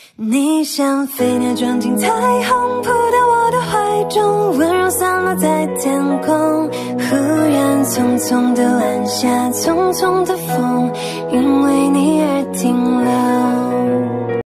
你像飞鸟撞进彩虹，扑到我的怀中，温柔散落在天空。忽然匆匆的晚霞，匆匆的风，因为你而停留。